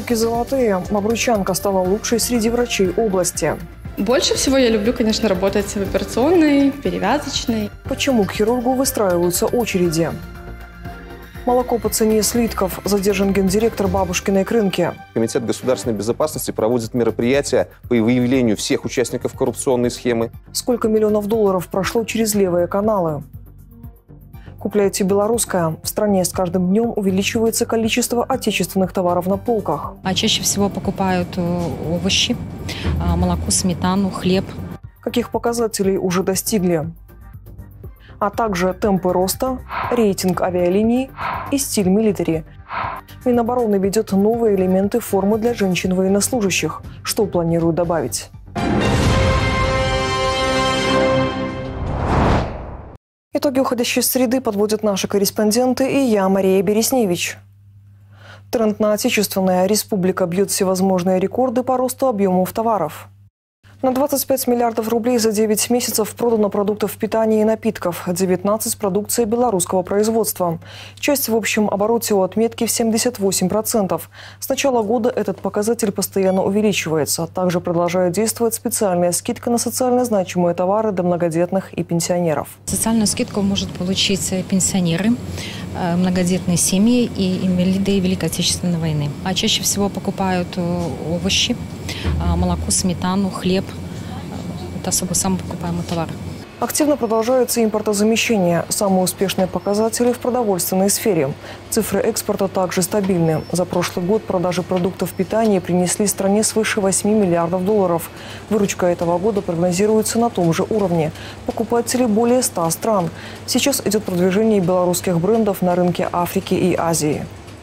Сутки золотые. Бобруйчанка стала лучшей среди врачей области. Больше всего я люблю, конечно, работать в операционной, перевязочной. Почему к хирургу выстраиваются очереди? Молоко по цене слитков. Задержан гендиректор бабушкиной крынки. Комитет государственной безопасности проводит мероприятия по выявлению всех участников коррупционной схемы. Сколько миллионов долларов прошло через левые каналы? Купляйте белорусское. В стране с каждым днем увеличивается количество отечественных товаров на полках. А чаще всего покупают овощи, молоко, сметану, хлеб. Каких показателей уже достигли? А также темпы роста, рейтинг авиалиний и стиль милитари. Минобороны ведет новые элементы формы для женщин-военнослужащих. Что планируют добавить? Итоги уходящей среды подводят наши корреспонденты и я, Мария Бересневич. Тренд на отечественное. Республика бьет всевозможные рекорды по росту объемов товаров. На 25 миллиардов рублей за 9 месяцев продано продуктов питания и напитков, 19 продукции белорусского производства. Часть в общем обороте у отметки в 78%. С начала года этот показатель постоянно увеличивается. Также продолжает действовать специальная скидка на социально значимые товары для многодетных и пенсионеров. Социальную скидку могут получить пенсионеры, многодетные семьи и инвалиды Великой Отечественной войны. А чаще всего покупают овощи, молоко, сметану, хлеб. Это особо самый покупаемый товар. Активно продолжается импортозамещение. Самые успешные показатели в продовольственной сфере. Цифры экспорта также стабильны. За прошлый год продажи продуктов питания принесли стране свыше 8 миллиардов долларов. Выручка этого года прогнозируется на том же уровне. Покупатели более 100 стран. Сейчас идет продвижение белорусских брендов на рынке Африки и Азии.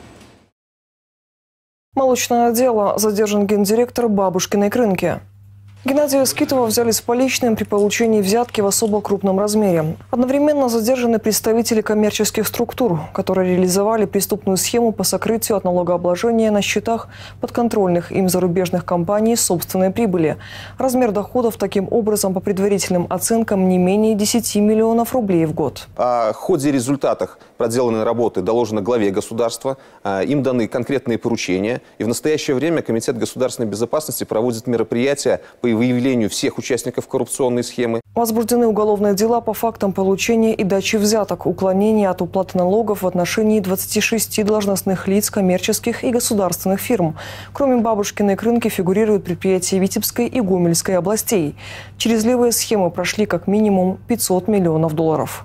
Молочное дело. Задержан гендиректор бабушкиной крынки. Геннадия Скитова взяли с поличным при получении взятки в особо крупном размере. Одновременно задержаны представители коммерческих структур, которые реализовали преступную схему по сокрытию от налогообложения на счетах подконтрольных им зарубежных компаний собственной прибыли. Размер доходов таким образом по предварительным оценкам не менее 10 миллионов рублей в год. О ходе и результатах проделанной работы доложено главе государства. Им даны конкретные поручения. И в настоящее время Комитет государственной безопасности проводит мероприятия по выявлению всех участников коррупционной схемы. Возбуждены уголовные дела по фактам получения и дачи взяток, уклонения от уплаты налогов в отношении 26 должностных лиц коммерческих и государственных фирм. Кроме бабушкиной крынки фигурируют предприятия Витебской и Гомельской областей. Через левые схемы прошли как минимум 500 миллионов долларов.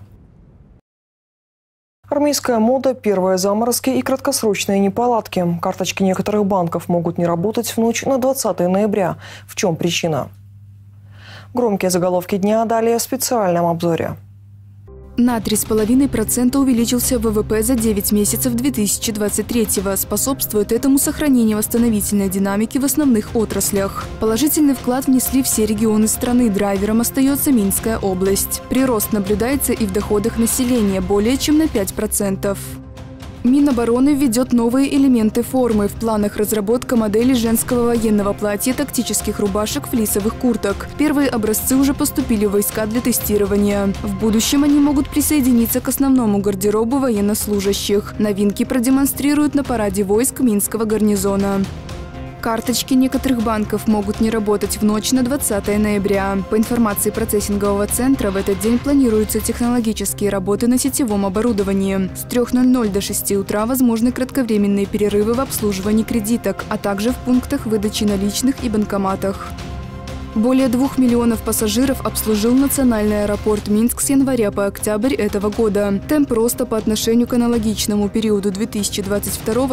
Армейская мода, первые заморозки и краткосрочные неполадки. Карточки некоторых банков могут не работать в ночь на 20 ноября. В чем причина? Громкие заголовки дня далее в специальном обзоре. На 3,5% увеличился ВВП за 9 месяцев 2023-го. Способствует этому сохранение восстановительной динамики в основных отраслях. Положительный вклад внесли все регионы страны. Драйвером остается Минская область. Прирост наблюдается и в доходах населения более чем на 5%. Минобороны введет новые элементы формы. В планах разработка модели женского военного платья, тактических рубашек, флисовых курток. Первые образцы уже поступили в войска для тестирования. В будущем они могут присоединиться к основному гардеробу военнослужащих. Новинки продемонстрируют на параде войск Минского гарнизона. Карточки некоторых банков могут не работать в ночь на 20 ноября. По информации процессингового центра, в этот день планируются технологические работы на сетевом оборудовании. С 3:00 до 6 утра возможны кратковременные перерывы в обслуживании кредиток, а также в пунктах выдачи наличных и банкоматах. Более 2 миллионов пассажиров обслужил национальный аэропорт Минск с января по октябрь этого года. Темп роста по отношению к аналогичному периоду 2022 –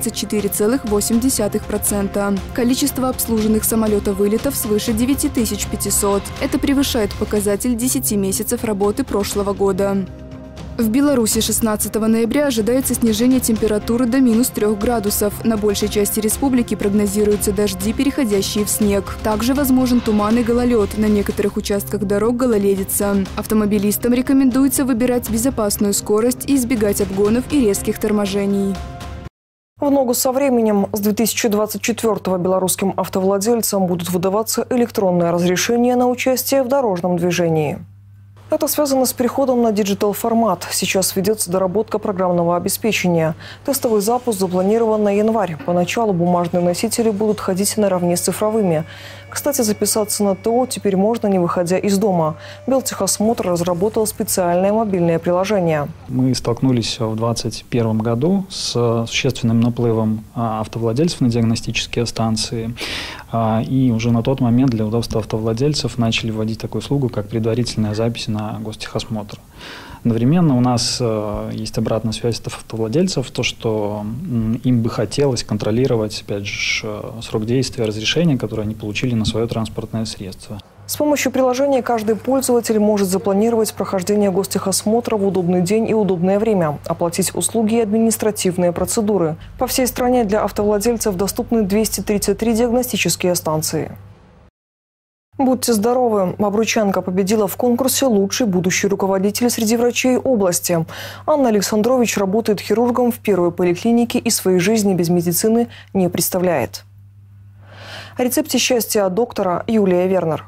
124,8%. Количество обслуженных самолетов-вылетов свыше 9500. Это превышает показатель 10 месяцев работы прошлого года. В Беларуси 16 ноября ожидается снижение температуры до -3 градусов. На большей части республики прогнозируются дожди, переходящие в снег. Также возможен туман и гололед. На некоторых участках дорог гололедица. Автомобилистам рекомендуется выбирать безопасную скорость и избегать обгонов и резких торможений. В ногу со временем с 2024-го белорусским автовладельцам будут выдаваться электронные разрешения на участие в дорожном движении. Это связано с переходом на диджитал-формат. Сейчас ведется доработка программного обеспечения. Тестовый запуск запланирован на январь. Поначалу бумажные носители будут ходить наравне с цифровыми. Кстати, записаться на ТО теперь можно, не выходя из дома. Белтехосмотр разработал специальное мобильное приложение. Мы столкнулись в 2021 году с существенным наплывом автовладельцев на диагностические станции. И уже на тот момент для удобства автовладельцев начали вводить такую услугу, как предварительная запись на гостехосмотр. Одновременно у нас есть обратная связь от автовладельцев, то, что им бы хотелось контролировать, опять же, срок действия разрешения, которое они получили на свое транспортное средство. С помощью приложения каждый пользователь может запланировать прохождение гостехосмотра в удобный день и удобное время, оплатить услуги и административные процедуры. По всей стране для автовладельцев доступны 233 диагностические станции. Будьте здоровы! Бобруйчанка победила в конкурсе «Лучший будущий руководитель среди врачей области». Анна Александрович работает хирургом в первой поликлинике и своей жизни без медицины не представляет. О рецепте счастья от доктора Юлия Вернер.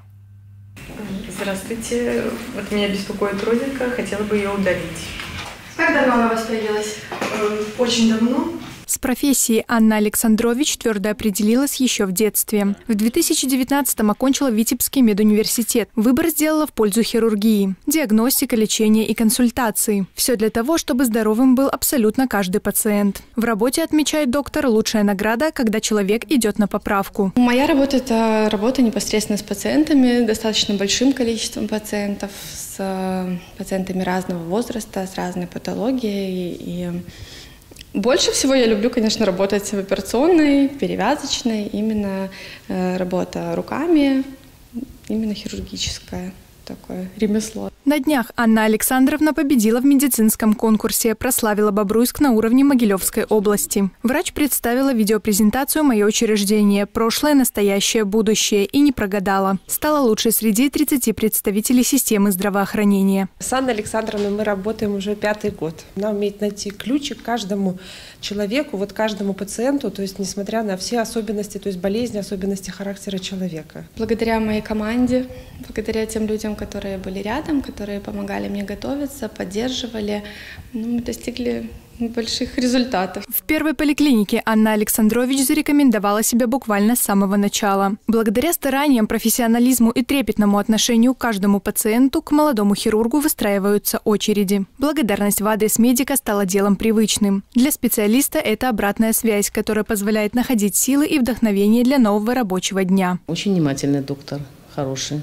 Здравствуйте. Вот меня беспокоит родинка, хотела бы ее удалить. Как давно она у вас появилась? Очень давно. С профессией Анна Александрович твердо определилась еще в детстве. В 2019-м окончила Витебский медуниверситет. Выбор сделала в пользу хирургии. Диагностика, лечение и консультации. Все для того, чтобы здоровым был абсолютно каждый пациент. В работе, отмечает доктор, лучшая награда, когда человек идет на поправку. Моя работа – это работа непосредственно с пациентами, достаточно большим количеством пациентов, с пациентами разного возраста, с разной патологией. И больше всего я люблю, конечно, работать в операционной, перевязочной, именно работа руками, именно хирургическое такое ремесло. На днях Анна Александровна победила в медицинском конкурсе, прославила Бобруйск на уровне Могилевской области. Врач представила видеопрезентацию «Мое учреждение. Прошлое, настоящее, будущее» и не прогадала. Стала лучшей среди 30 представителей системы здравоохранения. С Анной Александровной мы работаем уже 5-й год. Она умеет найти ключик каждому человеку, вот каждому пациенту, то есть несмотря на все особенности, то есть болезни, особенности характера человека. Благодаря моей команде, благодаря тем людям, которые были рядом, которые помогали мне готовиться, поддерживали, мы достигли больших результатов. В первой поликлинике Анна Александрович зарекомендовала себя буквально с самого начала. Благодаря стараниям, профессионализму и трепетному отношению к каждому пациенту к молодому хирургу выстраиваются очереди. Благодарность в адрес медика стала делом привычным. Для специалиста это обратная связь, которая позволяет находить силы и вдохновение для нового рабочего дня. Очень внимательный доктор, хороший.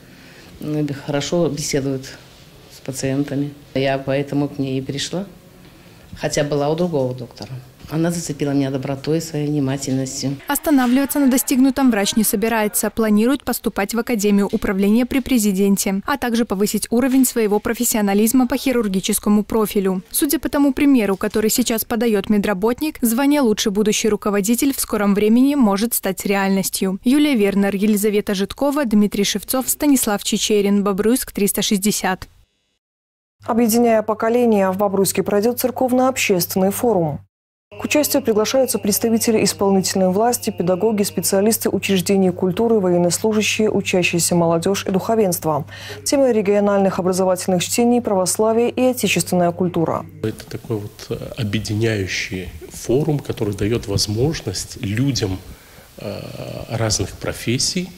Хорошо беседует с пациентами. Я поэтому к ней и пришла. Хотя была у другого доктора. Она зацепила меня добротой и своей внимательностью. Останавливаться на достигнутом врач не собирается. Планирует поступать в Академию управления при президенте, а также повысить уровень своего профессионализма по хирургическому профилю. Судя по тому примеру, который сейчас подает медработник, звание «Лучший будущий руководитель» в скором времени может стать реальностью. Юлия Вернер, Елизавета Житкова, Дмитрий Шевцов, Станислав Чичерин. Бобруйск, 360. Объединяя поколения, в Бобруйске пройдет церковно-общественный форум. К участию приглашаются представители исполнительной власти, педагоги, специалисты учреждений культуры, военнослужащие, учащиеся молодежь и духовенство. Темы региональных образовательных чтений, православие и отечественная культура. Это такой вот объединяющий форум, который дает возможность людям разных профессий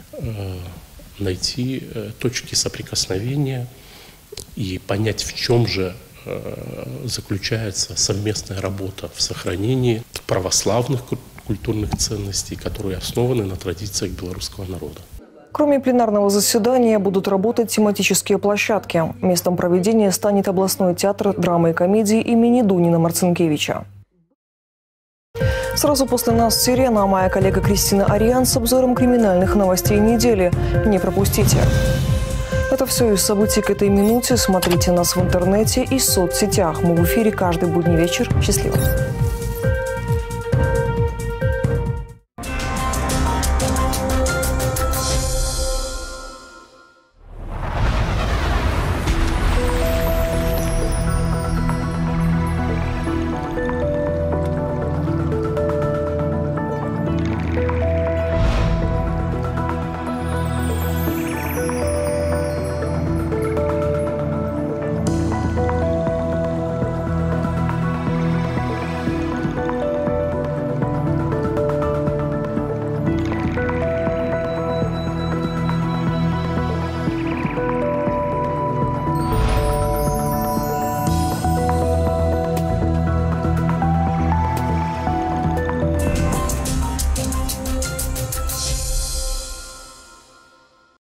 найти точки соприкосновения и понять, в чем же заключается совместная работа в сохранении православных культурных ценностей, которые основаны на традициях белорусского народа. Кроме пленарного заседания будут работать тематические площадки. Местом проведения станет областной театр драмы и комедии имени Дунина Марцинкевича. Сразу после нас «Сирена», а моя коллега Кристина Ариан с обзором криминальных новостей недели. Не пропустите. Это все из событий к этой минуте. Смотрите нас в интернете и соцсетях. Мы в эфире каждый будний вечер. Счастливо!